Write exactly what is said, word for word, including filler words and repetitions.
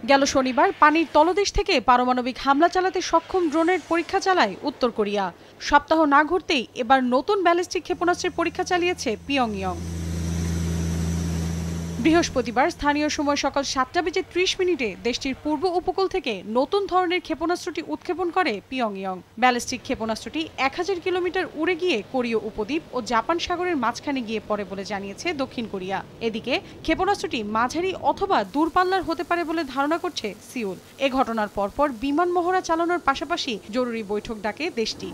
গেল শনিবার পানির তলদেশ থেকে পারমাণবিক হামলা চালাতে সক্ষম ড্রোনের পরীক্ষা চালায় উত্তর কোরিয়া। সপ্তাহ না ঘুরতেই এবার নতুন ব্যালিস্টিক ক্ষেপণাস্ত্রের পরীক্ষা চালিয়েছে পিয়ংইয়ং। বৃহস্পতিবার স্থানীয় সময় সকাল সাতটা বেজে ত্রিশ মিনিটে দেশটির পূর্ব উপকূল থেকে নতুন ধরনের ক্ষেপণাস্ত্রটি উৎক্ষেপণ করে পিয়ংইয়ং। ব্যালিস্টিক ক্ষেপণাস্ত্রটি এক হাজার কিলোমিটার উড়ে গিয়ে কোরীয় উপদ্বীপ ও জাপান সাগরের মাঝখানে গিয়ে পড়ে বলে জানিয়েছে দক্ষিণ কোরিয়া। এদিকে ক্ষেপণাস্ত্রটি মাঝারি অথবা দূরপাল্লার হতে পারে বলে ধারণা করছে সিউল। এ ঘটনার পরপর বিমান মহড়া চালানোর পাশাপাশি জরুরি বৈঠক ডাকে দেশটি।